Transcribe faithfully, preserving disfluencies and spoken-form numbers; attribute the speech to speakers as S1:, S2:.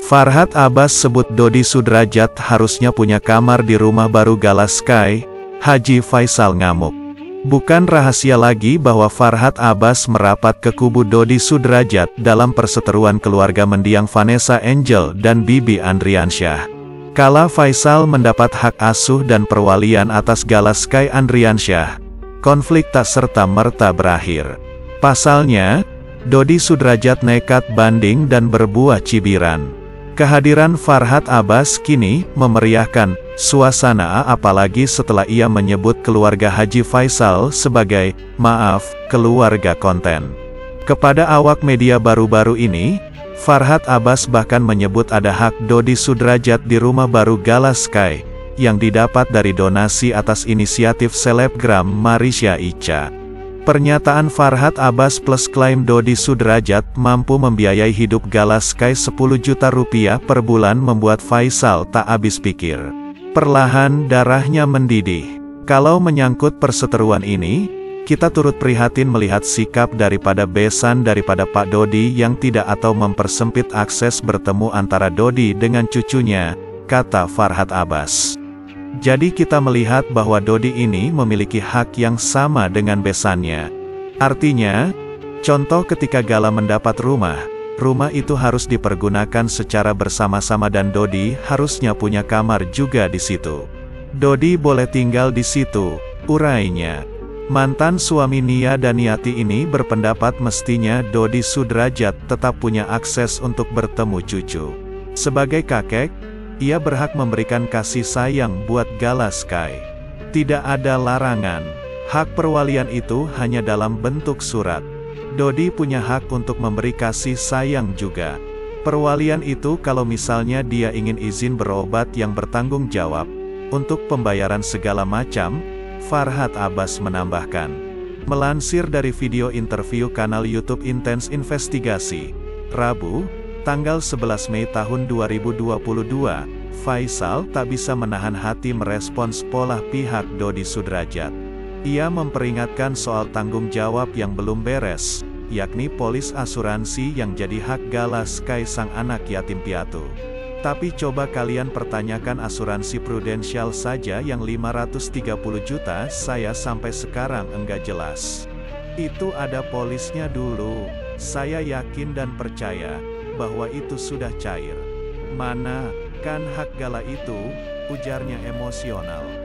S1: Farhad Abbas sebut Dodi Sudrajat harusnya punya kamar di rumah baru Gala Sky. Haji Faisal ngamuk. Bukan rahasia lagi bahwa Farhad Abbas merapat ke kubu Dodi Sudrajat dalam perseteruan keluarga mendiang Vanessa Angel dan Bibi Andriansyah. Kala Faisal mendapat hak asuh dan perwalian atas Gala Sky Andriansyah, konflik tak serta-merta berakhir. Pasalnya, Dodi Sudrajat nekat banding dan berbuah cibiran. Kehadiran Farhad Abbas kini memeriahkan suasana, apalagi setelah ia menyebut keluarga Haji Faisal sebagai, maaf, keluarga konten. Kepada awak media baru-baru ini, Farhad Abbas bahkan menyebut ada hak Dodi Sudrajat di rumah baru Gala Sky, yang didapat dari donasi atas inisiatif selebgram Marisha Ica. Pernyataan Farhad Abbas plus klaim Dodi Sudrajat mampu membiayai hidup Gala Sky sepuluh juta rupiah per bulan membuat Faisal tak habis pikir. Perlahan darahnya mendidih. Kalau menyangkut perseteruan ini, kita turut prihatin melihat sikap daripada besan daripada Pak Dodi yang tidak atau mempersempit akses bertemu antara Dodi dengan cucunya, kata Farhad Abbas. Jadi kita melihat bahwa Dodi ini memiliki hak yang sama dengan besannya. Artinya, contoh ketika Gala mendapat rumah, rumah itu harus dipergunakan secara bersama-sama dan Dodi harusnya punya kamar juga di situ. Dodi boleh tinggal di situ, urainya. Mantan suami Nia Daniati ini berpendapat mestinya Dodi Sudrajat tetap punya akses untuk bertemu cucu. Sebagai kakek, ia berhak memberikan kasih sayang buat Gala Sky. Tidak ada larangan. Hak perwalian itu hanya dalam bentuk surat. Dodi punya hak untuk memberi kasih sayang juga. Perwalian itu kalau misalnya dia ingin izin berobat yang bertanggung jawab, untuk pembayaran segala macam, Farhad Abbas menambahkan. Melansir dari video interview kanal YouTube Intens Investigasi, Rabu, tanggal sebelas Mei tahun dua ribu dua puluh dua, Faisal tak bisa menahan hati merespons pola pihak Dodi Sudrajat. Ia memperingatkan soal tanggung jawab yang belum beres, yakni polis asuransi yang jadi hak Gala Sky sang anak yatim piatu. Tapi coba kalian pertanyakan asuransi prudensial saja yang lima ratus tiga puluh juta, saya sampai sekarang enggak jelas. Itu ada polisnya dulu. Saya yakin dan percaya bahwa itu sudah cair. Mana, kan hak Gala itu, ujarnya emosional.